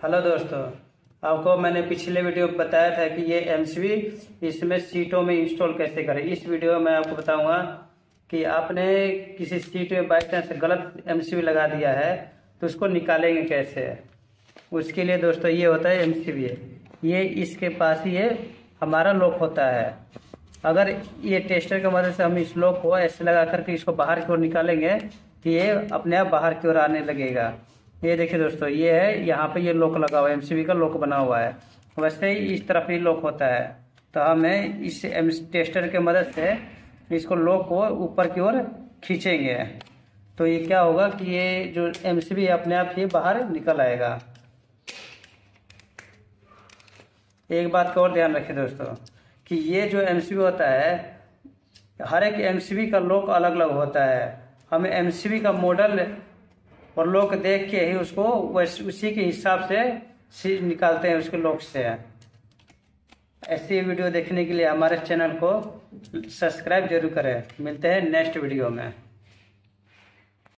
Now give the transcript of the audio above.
Hello दोस्तों, आपको मैंने पिछले वीडियो में बताया था कि ये एमसीबी इसमें सीटों में इंस्टॉल कैसे करें। इस वीडियो में मैं आपको बताऊंगा कि आपने किसी सीट में बाई चांस गलत एमसीबी लगा दिया है तो उसको निकालेंगे कैसे। उसके लिए दोस्तों ये होता है एमसीबी, ये इसके पास ही ये हमारा लॉक होता है। अगर ये टेस्टर की मदद से हम इस लॉक को ऐसे लगा करके इसको बाहर की ओर निकालेंगे तो ये अपने आप बाहर की ओर आने लगेगा। ये देखिए दोस्तों, ये है यहाँ पे ये लॉक लगा हुआ है, एमसीबी का लॉक बना हुआ है। वैसे ही इस तरफ ही लॉक होता है, तो हमें इस टेस्टर के मदद से इसको लॉक को ऊपर की ओर खींचेंगे तो ये क्या होगा कि ये जो एमसीबी अपने आप ही बाहर निकल आएगा। एक बात का और ध्यान रखिए दोस्तों कि ये जो एमसीबी होता है, हर एक एमसीबी का लॉक अलग अलग होता है। हमें एमसीबी का मॉडल और लॉक देख के ही उसको उसी के हिसाब से निकालते हैं उसके लॉक से। ऐसी वीडियो देखने के लिए हमारे चैनल को सब्सक्राइब जरूर करें। मिलते हैं नेक्स्ट वीडियो में।